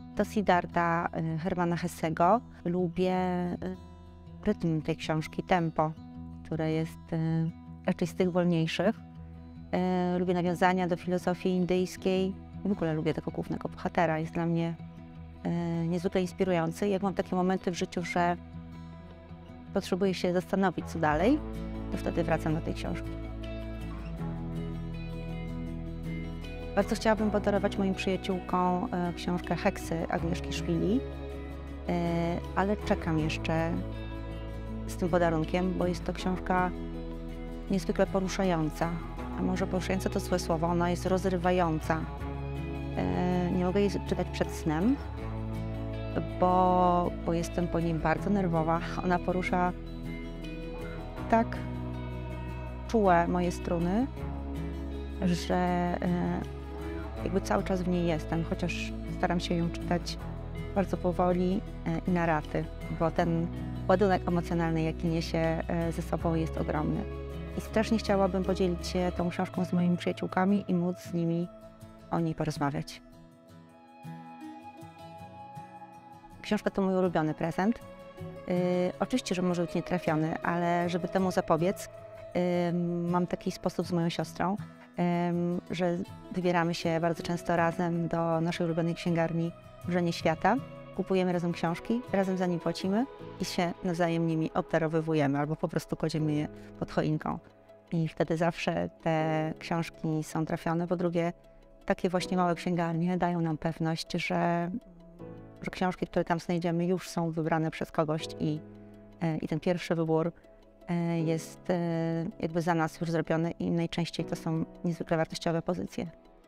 To Siddhartha Hermana Hessego. Lubię rytm tej książki, tempo, które jest raczej z tych wolniejszych. Lubię nawiązania do filozofii indyjskiej. W ogóle lubię tego głównego bohatera. Jest dla mnie niezwykle inspirujący. Jak mam takie momenty w życiu, że potrzebuję się zastanowić, co dalej, to wtedy wracam do tej książki. Bardzo chciałabym podarować moim przyjaciółkom książkę Heksy Agnieszki Szwili, ale czekam jeszcze z tym podarunkiem, bo jest to książka niezwykle poruszająca. A może poruszająca to złe słowo, ona jest rozrywająca. Nie mogę jej czytać przed snem, bo jestem po niej bardzo nerwowa. Ona porusza tak czułe moje struny, że jakby cały czas w niej jestem, chociaż staram się ją czytać bardzo powoli i na raty, bo ten ładunek emocjonalny, jaki niesie ze sobą, jest ogromny. I strasznie chciałabym podzielić się tą książką z moimi przyjaciółkami i móc z nimi o niej porozmawiać. Książka to mój ulubiony prezent. Oczywiście, że może być nietrafiony, ale żeby temu zapobiec, mam taki sposób z moją siostrą, że wybieramy się bardzo często razem do naszej ulubionej księgarni Wrzenie Świata. Kupujemy razem książki, razem za nie płacimy i się nawzajem nimi obdarowywujemy albo po prostu kładziemy je pod choinką. I wtedy zawsze te książki są trafione. Po drugie, takie właśnie małe księgarnie dają nam pewność, że książki, które tam znajdziemy, już są wybrane przez kogoś i ten pierwszy wybór jest jakby za nas już zrobiony i najczęściej to są niezwykle wartościowe pozycje.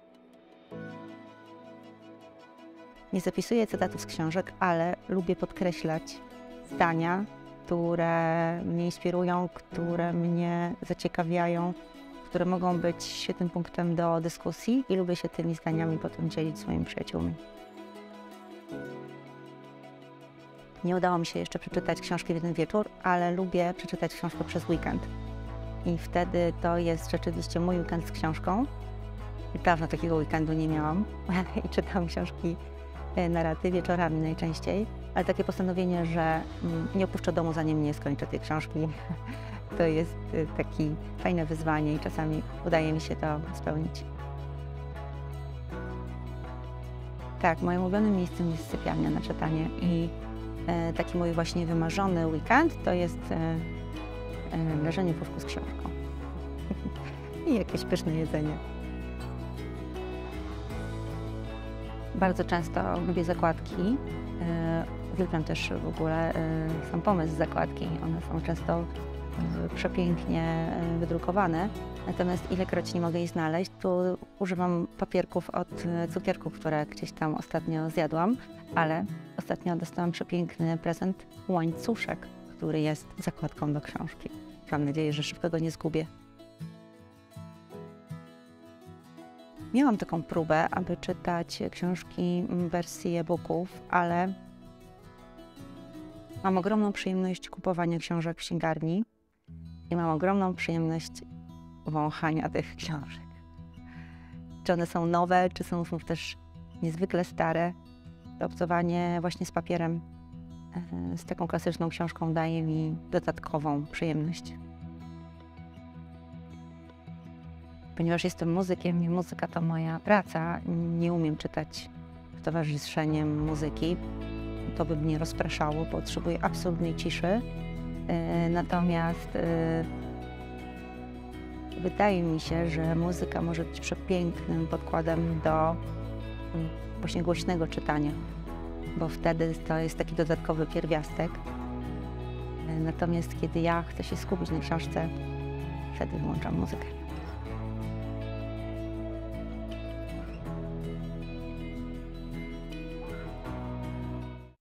Nie zapisuję cytatów z książek, ale lubię podkreślać zdania, które mnie inspirują, które mnie zaciekawiają, które mogą być świetnym punktem do dyskusji i lubię się tymi zdaniami potem dzielić z moimi przyjaciółmi. Nie udało mi się jeszcze przeczytać książki w jeden wieczór, ale lubię przeczytać książkę przez weekend. I wtedy to jest rzeczywiście mój weekend z książką. I dawno takiego weekendu nie miałam i czytam książki na raty, wieczorami najczęściej. Ale takie postanowienie, że nie opuszczę domu, zanim nie skończę tej książki, to jest takie fajne wyzwanie i czasami udaje mi się to spełnić. Tak, moim ulubionym miejscem jest sypialnia na czytanie i taki mój właśnie wymarzony weekend to jest leżenie w łóżku z książką i jakieś pyszne jedzenie. Bardzo często lubię zakładki. Uwielbiam też w ogóle sam pomysł zakładki. One są często przepięknie wydrukowane. Natomiast ilekroć nie mogę jej znaleźć, to używam papierków od cukierków, które gdzieś tam ostatnio zjadłam. Ale ostatnio dostałam przepiękny prezent, łańcuszek, który jest zakładką do książki. Mam nadzieję, że szybko go nie zgubię. Miałam taką próbę, aby czytać książki w wersji e-booków, ale mam ogromną przyjemność kupowania książek w księgarni i mam ogromną przyjemność wąchania tych książek. Czy one są nowe, czy są też niezwykle stare. To obcowanie właśnie z papierem, z taką klasyczną książką daje mi dodatkową przyjemność. Ponieważ jestem muzykiem i muzyka to moja praca, nie umiem czytać towarzyszeniem muzyki. To by mnie rozpraszało, potrzebuję absolutnej ciszy. Natomiast wydaje mi się, że muzyka może być przepięknym podkładem do właśnie głośnego czytania, bo wtedy to jest taki dodatkowy pierwiastek. Natomiast kiedy ja chcę się skupić na książce, wtedy włączam muzykę.